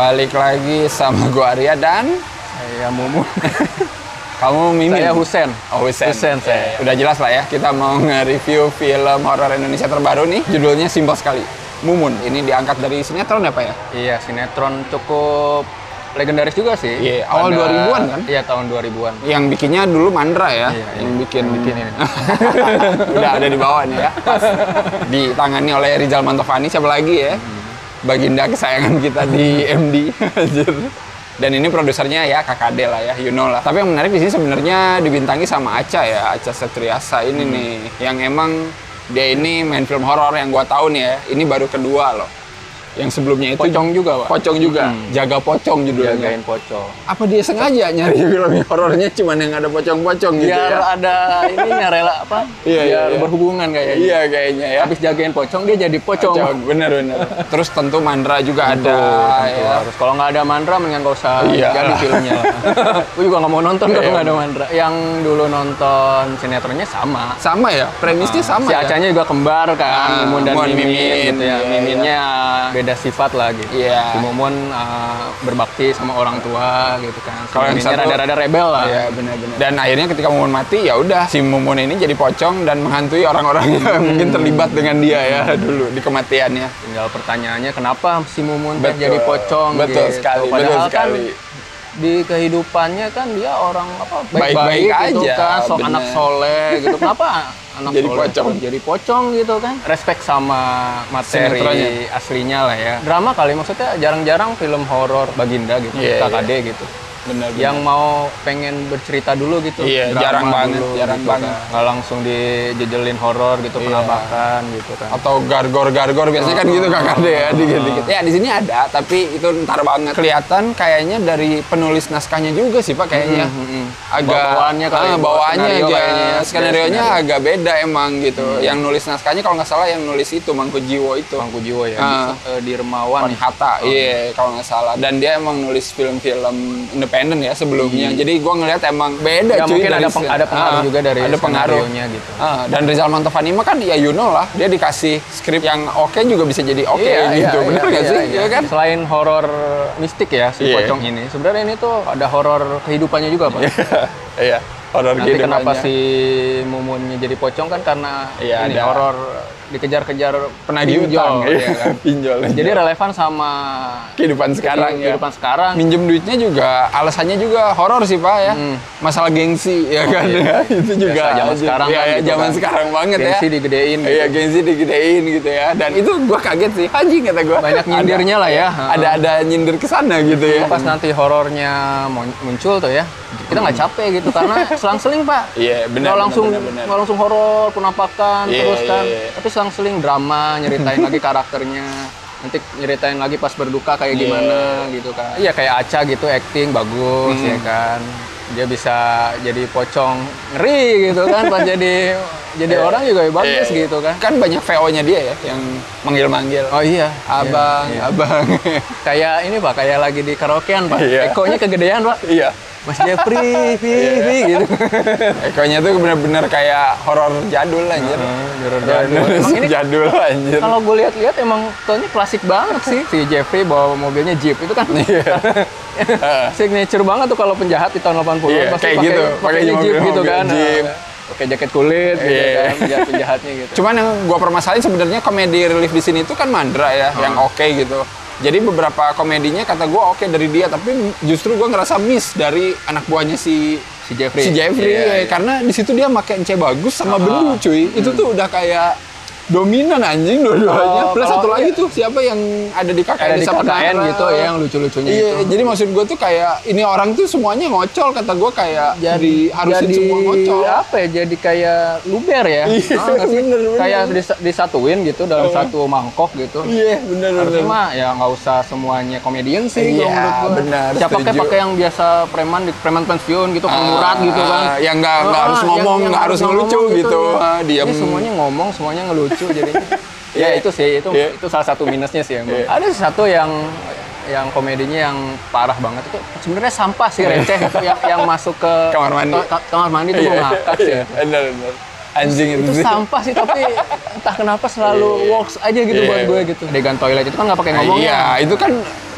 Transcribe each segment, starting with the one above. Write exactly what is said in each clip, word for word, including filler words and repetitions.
Balik lagi sama gua Arya dan saya Mumun. kamu Mimin. Saya Husen. Oh, Husen. Husen saya. Udah jelas lah ya, kita mau nge-review film horor Indonesia terbaru nih. Judulnya simpel sekali, Mumun. Ini diangkat dari sinetron apa ya? Iya, sinetron cukup legendaris juga sih. Iya, awal Pada- dua ribuan kan? Iya, tahun dua ribuan. Yang bikinnya dulu Mandra ya, Iya, yang iya. bikin, Yang bikin ini. udah ada di bawah nih ya. Pas. Ditangani oleh Rizal Mantovani, siapa lagi ya? Baginda kesayangan kita di M D. Anjir. Dan ini produsernya ya K K D lah ya, you know lah. Tapi yang menarik di sini sebenarnya dibintangi sama Acha ya, Acha Septriasa ini Hmm. nih, yang emang dia ini main film horor yang gua tahu nih ya. Ini baru kedua loh. Yang sebelumnya itu Pocong juga, Pak. Pocong juga, Hmm. Jaga Pocong judulnya. Jagain pocong. Apa dia sengaja nyari film horornya cuman yang ada pocong-pocong gitu Biar ya? ada ininya rela apa? Iya, iya, Biar iya. berhubungan kayaknya. Iya kayaknya ya. Habis jagain pocong dia jadi pocong. Pocong, bener-bener. Terus tentu Mandra juga Tentu, ada tentu ya. harus. Kalau nggak ada Mandra, mendingan nggak usah Iya. jadi filmnya lah. Gue juga nggak mau nonton kalau Iya. nggak ada Mandra. Yang dulu nonton sinetronnya sama. Sama ya, premisnya sama Si ya. Acanya juga kembar kan, Ah, Mumun dan Mumun, Mimin, Mimin, gitu ya. iya, Miminnya beda sifat lah gitu. Iya. Si Mumun uh, berbakti sama orang tua gitu kan. Si Kalau yang Miminnya satu- rada-rada rebel lah. Iya, benar-benar. Dan akhirnya ketika Mumun mati, ya udah si Mumun ini jadi pocong dan menghantui orang-orang yang mungkin terlibat dengan dia ya dulu di kematiannya. Tinggal pertanyaannya kenapa si Mumun teh Betul. jadi pocong Betul gitu. sekali, Padahal betul kan sekali. di kehidupannya kan dia orang apa Baik-baik baik-baik gitu aja, kan, sok bener. anak soleh gitu. Kenapa anak Jadi soleh pocong. kok jadi pocong gitu kan? Respect sama materi Sinetronnya. aslinya lah ya. Drama kali maksudnya jarang-jarang film horor Baginda gitu, Iya, K K D iya. gitu. Benar. Yang mau pengen bercerita dulu gitu. Iya, drama jarang banget, dulu jarang gitu banget. kan. Nggak langsung dijejelin horor gitu, Iya. penampakan gitu kan. Atau gargor-gargor biasanya kan gitu K K D ya dikit-dikit. Ya di sini ada, tapi itu ntar banget. Kelihatan kayaknya dari penulis naskahnya juga sih Pak kayaknya. Hmm, hmm, hmm. Agak Bawaannya kali, ah, bawa bawaannya skenario aja kayaknya ya. skenario-nya Skenario. agak beda emang gitu. Yang nulis naskahnya kalau nggak salah yang nulis itu Mangku Jiwo itu. Mangku Jiwo ya, Ah. di, eh, di Remawan. Wan Hatta, iya kalau nggak salah. Dan dia emang nulis film-film independen ya sebelumnya. Jadi gua ngelihat emang beda Ya, cuy. mungkin dari ada peng- si- ada pengaruh ah, juga dari ada pengaruh. skenarionya gitu. Ah, dan Rizal Mantovani mah kan ya you know lah, dia dikasih skrip yang oke juga bisa jadi oke Iya, gitu. iya, Bener iya, nggak iya, sih? iya. Ya kan? Selain horor mistik ya si Iya. pocong ini, sebenarnya ini tuh ada horor kehidupannya juga, Pak. Iya, horor Nanti gitu kenapa banyak. si Mumunnya jadi pocong kan karena Iya, ini ada. horor dikejar-kejar penagih pinjol, utang, iya iya kan? pinjol. Jadi relevan sama kehidupan sekarang ya. kehidupan sekarang. Minjem duitnya juga alasannya juga horor sih Pak ya. Hmm. Masalah gengsi ya kan iya. ya. Itu juga Biasa zaman sekarang ya, kan ya, gitu zaman kan. sekarang banget Gengsi ya. digedein gitu. Iya, gengsi digedein gitu ya. Dan itu gua kaget sih. Anjing kata gua. Banyak nyindirnya lah ya. Ada ada nyindir ke sana gitu ya. Pas nanti horornya mun- muncul tuh ya, kita nggak capek gitu karena selang-seling Pak. Iya, benar. Nggak langsung benar, benar, nggak langsung horor penampakan Iya, terus kan, iya, iya. tapi selang-seling drama nyeritain lagi karakternya, nanti nyeritain lagi pas berduka kayak Iya. gimana gitu kan. Iya kayak Acha gitu, acting bagus Hmm. ya kan, dia bisa jadi pocong ngeri gitu kan, pas jadi jadi Iya. orang juga bagus Iya. gitu kan. Kan banyak V O-nya dia ya yang manggil-manggil. Oh iya, Abang, Iya, iya. abang. Kayak ini Pak, kayak lagi di karaokean Pak, Iya. ekonya kegedean Pak. Iya. Mas Jeffrey, vi, Iya. vi, gitu. Ekonya tuh bener-bener kayak horor jadul anjir. Horor Jadul, jadul. Emang ini jadul anjir. kalau gue lihat-lihat emang tonnya klasik banget sih. Si Jeffrey bawa mobilnya Jeep itu kan Iya. signature banget tuh kalau penjahat di tahun delapan puluh Iya, pasti kayak pakai gitu. pakai Pakai Jeep mobil- gitu mobil kan. Jeep. Pakai jaket kulit gitu Iya. kan, penjahat penjahatnya gitu. Cuman yang gua permasalahin sebenarnya komedi relief di sini itu kan Mandra ya, yang oke gitu. Jadi beberapa komedinya kata gua oke dari dia, tapi justru gua ngerasa miss dari anak buahnya si Si Jeffrey. si Jeffrey Iya, ya. iya. Karena di situ dia pakai ence bagus sama Ah. Bendu cuy. Itu tuh udah kayak dominan anjing dua-duanya. Kalau- Plus kalau satu lagi iya. tuh siapa yang ada di K K N Ada di Desa K K N Penara. gitu ya, yang lucu-lucunya Iya, itu. jadi maksud gue tuh kayak ini orang tuh semuanya ngocol, kata gue kayak jadi harusin jadi semua ngocol. apa ya, jadi kayak luber ya. Iya, Ah, nggak sih? bener, bener. Kayak dis- disatuin gitu dalam Oh. satu mangkok gitu. Iya, bener Harusnya bener. mah ya nggak usah semuanya komedian sih Iya, kalau menurut gua. benar, Siapa kayak setuju. pakai yang biasa preman di preman pensiun gitu, pengurat Ah, gitu kan. ah, yang nggak nggak Ah, harus yang- ngomong, yang nggak harus ngomong ngelucu gitu. ya. Ah, diam. Ini semuanya ngomong, semuanya ngelucu jadinya. Ya Iya. itu sih, itu Iya. itu salah satu minusnya sih emang. Iya. Ada satu yang yang komedinya yang parah banget itu sebenarnya sampah sih, receh itu yang yang masuk ke Kamar mandi. ka- ka- kamar mandi itu Iya, gue ngakak sih. iya, bener bener. Anjing itu, Itu sih. sampah sih, tapi entah kenapa selalu Iya. works aja gitu Iya. buat gue gitu. Adegan toilet itu kan nggak pakai ngomong Iya, ya. itu kan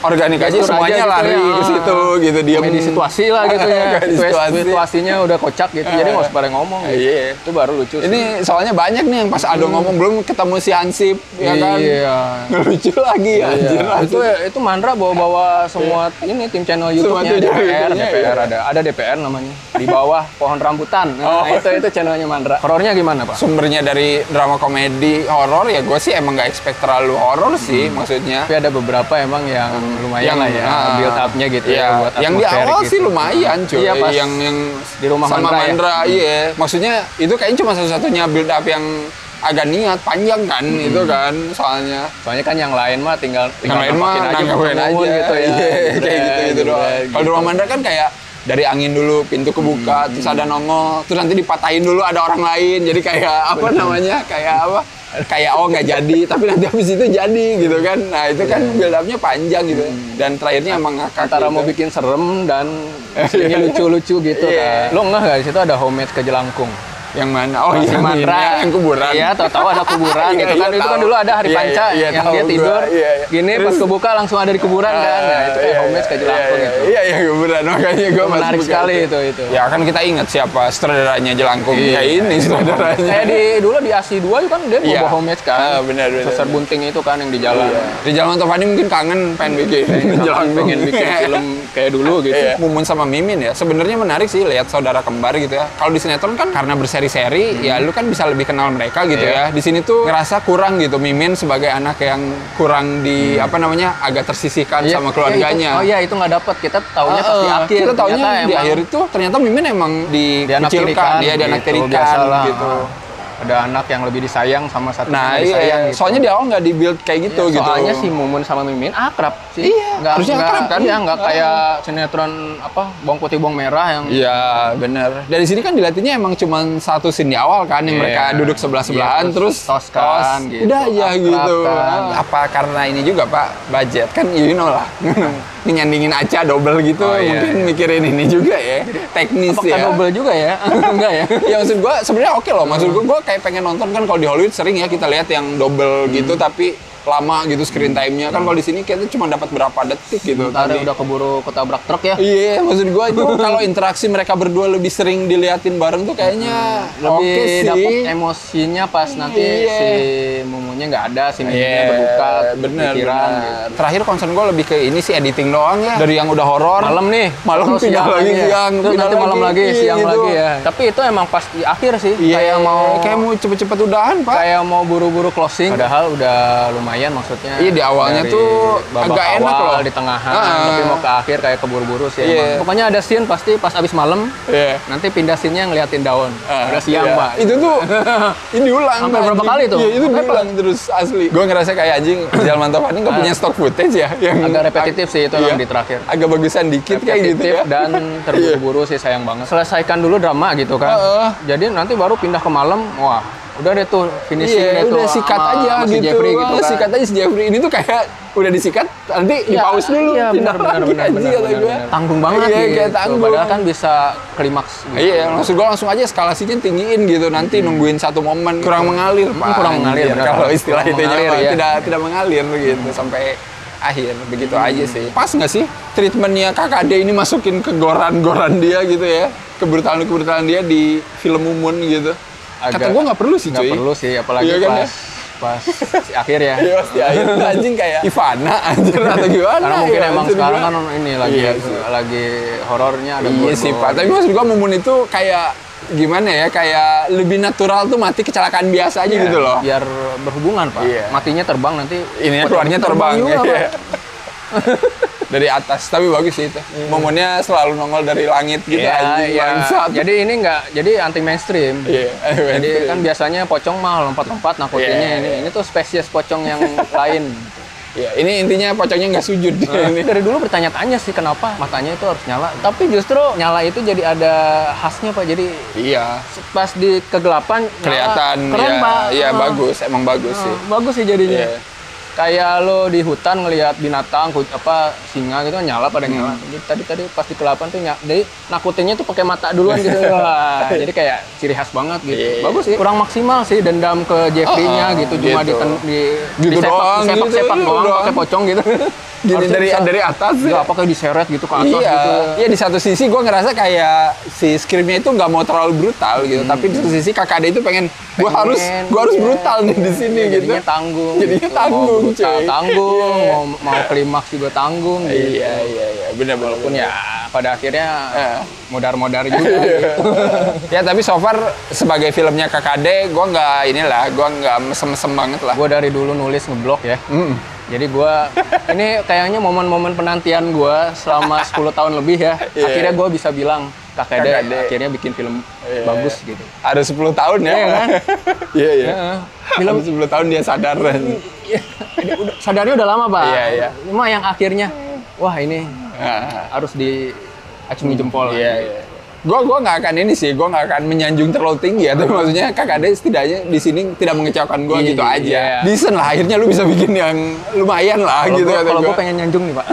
organik aja Gestur semuanya aja gitu lari ya. ke situ gitu diam. Komedi situasi lah gitu ya. Komedi situasi. Situasinya udah kocak gitu. Jadi nggak usah pada ngomong gitu. Iya. Itu baru lucu sih. Ini soalnya banyak nih yang pas Ado ngomong belum ketemu si Hansip ya kan. Iya. Lucu lagi anjir. Iya. Itu itu Mandra bawa-bawa semua ini tim channel YouTube-nya tim D P R, channel D P R YouTube-nya, ada ada D P R namanya. Di bawah pohon rambutan. Nah, Oh. itu itu channelnya Mandra. Horornya gimana, Pak? Sumbernya dari drama komedi horor ya gue sih emang nggak expect terlalu horor sih maksudnya. Tapi ada beberapa emang yang lumayan Yang, lah ya, ah, build up-nya gitu Iya, ya buat yang di atmosferik awal gitu. sih lumayan cuy. Iya, pas yang yang di rumah sama Mandra ya. Mandra, iya. Maksudnya itu kayaknya cuma satu-satunya build up yang agak niat panjang kan Hmm. itu kan soalnya. Soalnya kan yang lain mah tinggal Yang tinggal lain mah nampakin aja, nanggapin aja mumun gitu ya. Iya, kayak Jebret, gitu-gitu doang. jebret, Kalau di rumah Mandra kan kayak dari angin dulu pintu kebuka Hmm. terus ada nongol terus nanti dipatahin dulu ada orang lain jadi kayak apa namanya kayak apa kayak oh nggak jadi tapi nanti habis itu jadi gitu kan nah itu kan build up-nya panjang gitu dan terakhirnya emang ngakak Antara gitu. mau bikin serem dan ingin lucu-lucu gitu Iya. kan. Lo nggak nggak di situ ada homemade ke jelangkung? yang mana oh Si iya Mandra ini, yang kuburan Iya, tahu-tahu ada kuburan Iya, gitu kan. iya, Itu kan tahu. dulu ada hari Iya, panca iya, yang tahu dia gua. tidur. Iya, iya. Gini pas Terus- kebuka langsung ada di kuburan kan. Nah, itu kayak Iya, homemade ke jelangkung iya, gitu. iya iya kuburan makanya gue Menarik sekali itu itu. ya kan kita ingat siapa sutradaranya jelangkung Iya. ya ini sutradaranya Kayak di dulu di Asi dua itu kan dia Iya. bawa homemade kan. Ah, benar, benar. Sesar bunting itu kan yang di jalan. Iya. Rizal Mantovani mungkin kangen pengen bikin jelangkung Pengen bikin film kayak dulu gitu. Iya. Mumun sama Mimin ya sebenarnya menarik sih lihat saudara kembar gitu ya kalau di sinetron kan karena berseri-seri ya lu kan bisa lebih kenal mereka gitu Iya. ya di sini tuh ngerasa kurang gitu Mimin sebagai anak yang kurang di apa namanya agak tersisihkan Iya, sama iya, keluarganya itu- oh iya itu nggak dapat. Kita taunya pas di Ah, akhir. kita taunya Ternyata di emang akhir itu ternyata Mimin emang dia anak dikecilkan tirikan, dia dia anak gitu, tirikan biasalah. gitu Ada anak yang lebih disayang sama satu nah yang iya disayang gitu. soalnya di awal nggak di build kayak gitu Iya, gitu soalnya si Mumun sama Mimin akrab sih. Iya, Nggak- harusnya nggak- akrab kan? Iya, nggak Ah. kayak sinetron apa bawang putih bawang merah yang Iya bener. Dari sini kan dilatihnya emang cuma satu scene di awal kan yang Iya. mereka duduk sebelah sebelahan Iya, terus terus tos kan, gitu. Udah aja Akrab gitu. kan. Apa karena ini juga Pak budget kan you know lah. Nyandingin Aca double gitu Oh, iya. mungkin mikirin ini juga ya teknis apakah ya. double juga ya? Enggak ya? Ya maksud gua sebenarnya oke loh. Maksud gua gua kayak pengen nonton kan kalau di Hollywood sering ya kita lihat yang double gitu tapi lama gitu screen time-nya kan kalau di sini kita cuma dapat berapa detik gitu Ntar tadi. udah keburu ketabrak truk ya. Iya, maksud gua itu kalau interaksi mereka berdua lebih sering diliatin bareng tuh kayaknya Lebih oke sih. dapat emosinya pas nanti Iya. si Mumunya nggak ada, si Miminnya Iya, berduka, bener, pikiran bener. gitu. Terakhir concern gue lebih ke ini sih editing doang ya. Dari yang udah horor. Malam nih, Malam atau pindah lagi ya. siang, Terus pindah nanti malam lagi, lagi, iya, siang gitu. lagi ya. Tapi itu emang pas di akhir sih, Iya, kayak mau kayak mau cepet-cepet udahan pak. kayak mau buru-buru closing. Padahal udah lumayan maksudnya. Iya, di awalnya dari tuh babak agak enak awal, loh. di tengahan, Ah. tapi mau ke akhir kayak keburu-buru sih. Iya. Emang. Pokoknya ada scene pasti pas abis malam, Iya. nanti pindah scene-nya ngeliatin daun. Ah, udah siang iya. pak. Itu tuh ini diulang. Sampai berapa anjing. kali tuh? Iya, itu Sampai diulang terus asli. Gue ngerasa kayak anjing Rizal Mantovani nggak punya stok footage ya yang Agak repetitif sih itu Iya. yang di terakhir. Agak bagusan dikit kayak gitu Repetitif ya. dan terburu-buru sih sayang banget. Selesaikan dulu drama gitu kan. Heeh. Jadi nanti baru pindah ke malam, wah udah deh tuh finishing Iya, deh tuh. udah sikat sama- aja sama si gitu. Jeffrey gitu Ah, kan. Sikat aja si Jeffrey. Ini tuh kayak udah disikat, nanti di pause dulu. Iya, pindah benar benar lagi benar aja, benar. kata benar, gua. benar. Tanggung banget Iya, gitu. kayak tanggung. Padahal kan bisa klimaks gitu. Iya, maksud gue langsung aja eskalasinya tinggiin gitu. Nanti nungguin satu momen kurang mengalir, Pak. kurang mengalir, Anjir, benar. kalau istilah Kurang itunya mengalir, Pak, ya. tidak tidak mengalir gitu sampai akhir begitu aja sih. Pas nggak sih treatmentnya K K D ini masukin ke goran-goran dia gitu ya, kebrutalan-kebrutalan dia di film Mumun gitu. Kata Agak- gue nggak perlu sih Nggak cuy. perlu sih, apalagi Iya kan, pas ya? pas si akhir ya. Iya pasti akhir anjing kayak Ivana anjir atau gimana Karena mungkin ya, emang maksud sekarang gua. kan ini lagi Iya sih. lagi horornya ada Iya gore-gore. sih Pak, tapi maksud gua Mumun itu kayak gimana ya, kayak lebih natural tuh mati kecelakaan biasa aja Iya, gitu loh. biar berhubungan pak. Iya. Matinya terbang nanti. Ininya pocong keluarnya terbang, juga, iya. Pak. Dari atas, tapi bagus sih itu. Mumunnya selalu nongol dari langit gitu Iya, anjing, iya. bangsat. Jadi ini enggak, jadi anti mainstream. Iya, Jadi kan biasanya pocong mah lompat-lompat nakutinnya Iya. ini. Ini tuh spesies pocong yang lain. Iya, ini intinya pocongnya nggak sujud. Ini Ini. dari dulu bertanya-tanya sih kenapa matanya itu harus nyala. Tapi justru nyala itu jadi ada khasnya Pak. Jadi Iya, pas di kegelapan nyala, kelihatan keren ya, Pak. iya Ah, bagus, emang bagus ah, sih. bagus sih jadinya. Iya. Kayak lo di hutan ngelihat binatang ku- apa singa gitu kan nyala pada nyala. Hmm. Jadi tadi tadi pas di kegelapan tuh nyala. Jadi nakutinnya tuh pakai mata duluan gitu. Wah, jadi kayak ciri khas banget gitu. Iya. Bagus sih. Kurang maksimal sih dendam ke Jeffrey-nya Oh, gitu cuma gitu. di di Gitu disepak doang, disepak gitu, sepak gitu doang doang. pakai pocong gitu. Gini Harusnya dari bisa- dari atas. Nggak, apa kayak diseret gitu ke atas Iya, gitu. iya di satu sisi gue ngerasa kayak si skripnya itu nggak mau terlalu brutal gitu, tapi di satu sisi K K D itu pengen gue Pengen, harus gue harus iya. brutal nih di sini Iya, gitu. jadinya tanggung. Jadinya gitu. tanggung, mau brutal, cuy. tanggung, Iya. mau mau klimaks juga tanggung. Gitu. Iya iya iya benar benar. Walaupun ya pada akhirnya Eh. modar-modar juga. gitu. Ya tapi so far sebagai filmnya K K D gue nggak inilah gue nggak mesem-mesem banget lah. Gue dari dulu nulis ngeblog ya. Mm. Jadi gue ini kayaknya momen-momen penantian gue selama sepuluh tahun lebih ya. Iya. Akhirnya gue bisa bilang K K D, K K D. akhirnya bikin film Iya. bagus gitu. Ada sepuluh tahun ya. Iya kan? Iya iya. Heeh. Film sepuluh tahun dia sadar. Ini udah, sadarnya udah lama pak. Iya, iya. Cuma yang akhirnya, wah ini Nah, harus diacungi jempol. Iya, iya. Gue gua nggak akan ini sih, gue nggak akan menyanjung terlalu tinggi ya. Tapi maksudnya K K D setidaknya di sini tidak mengecewakan gue Iya, gitu aja. iya. Decent lah, akhirnya lu bisa bikin yang lumayan lah Kalau gitu. gua- kata Kalau gua. gue pengen nyanjung nih pak.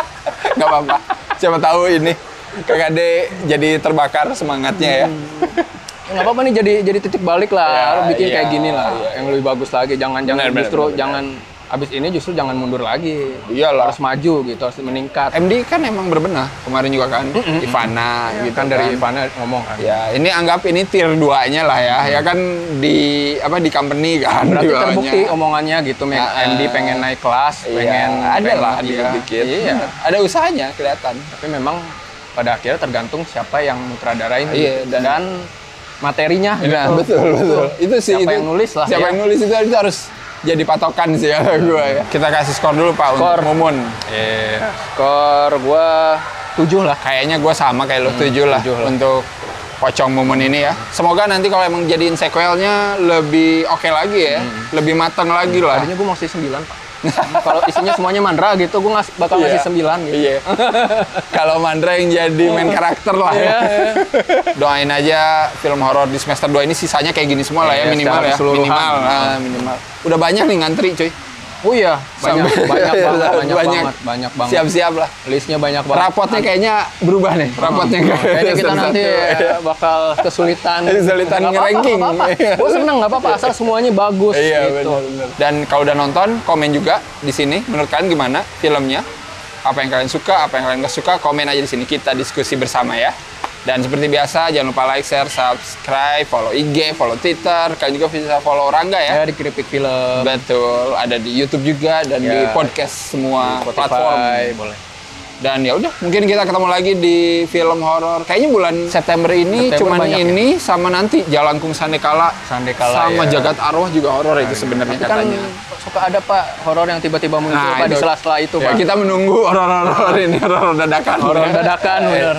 Nggak apa-apa. Siapa tahu ini K K D jadi terbakar semangatnya ya. Nggak apa-apa nih jadi jadi titik balik lah. Ya, Harus bikin iya, kayak gini lah, iya. yang lebih bagus lagi. Jangan jangan Benar, benar, justru benar, jangan abis ini justru jangan mundur lagi. Iyalah. Harus maju gitu, harus meningkat. M D kan emang berbenah kemarin juga kan. Ivana gitu kan dari Ivana ngomong kan. Ya, ini anggap ini tier dua-nya lah ya. Ya kan di apa di company kan. Berarti di bawahnya. terbukti omongannya gitu, Mek. Ah, M D pengen naik kelas, Iya, pengen ada pengen lah dia. dikit-dikit. Iya. Ada usahanya kelihatan. Tapi memang pada akhirnya tergantung siapa yang nutradarain Iya, gitu. dan- dan, materinya Nah, gitu. betul, betul. Itu sih Siapa itu. yang nulis lah, Siapa ya. yang nulis itu, itu harus jadi patokan sih ya gue ya. Kita kasih skor dulu Pak Skor. untuk Mumun. Iya. Skor gua tujuh lah. Kayaknya gue sama kayak lu tujuh lah tujuh lah. untuk Pocong Mumun ini ya. Semoga nanti kalau emang jadiin sequelnya lebih oke lagi ya, lebih matang lagi lah. Tadinya gua mau ngasih sembilan, Pak. Kalau isinya semuanya Mandra gitu, gua ngasih, bakal ngasih Iya. sembilan gitu. Iya. Kalau Mandra yang jadi main karakter lah ya. Iya, iya. Doain aja film horor di semester dua ini sisanya kayak gini semua lah ya, Iya, minimal secara ya. keseluruhan. Minimal, nah, minimal. Udah banyak nih ngantri cuy. Oh iya, banyak Sampai- banyak banget, banyak, Banyak. banget, banyak banget. Siap-siap lah. Listnya banyak banget. Rapotnya kayaknya berubah nih. Rapotnya Kayaknya kita satu-satu. nanti eh, bakal kesulitan. Kesulitan Nggak apa-apa, nge-ranking. nggak apa-apa. Gue seneng nggak apa-apa, asal semuanya bagus. Iya gitu. benar. Dan kalau udah nonton, komen juga di sini. Menurut kalian gimana filmnya? Apa yang kalian suka, apa yang kalian nggak suka? Komen aja di sini. Kita diskusi bersama ya. Dan seperti biasa, jangan lupa like, share, subscribe, follow I G, follow Twitter. Kalian juga bisa follow Rangga ya. Ya di Keripik Film, Betul. Ada di YouTube juga dan di Ya. podcast semua Spotify, platform. boleh. Dan ya udah, mungkin kita ketemu lagi di film horor. Kayaknya bulan September ini September cuman banyak ya? ini sama nanti Jalangkung Sandekala. Sandekala, sama ya. Jagat Arwah juga horor itu sebenarnya Tapi kan katanya. suka ada Pak horor yang tiba-tiba muncul Nah, Pak di itu. sela-sela itu Ya, Pak. kita menunggu horor-horor ini, horor dadakan. Horor dadakan bener.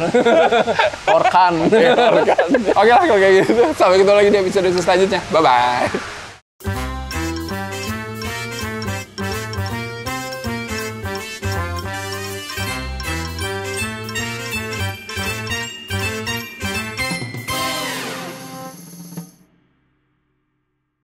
Orkan. Oke lah kalau kayak gitu. Sampai ketemu lagi di episode selanjutnya. Bye bye.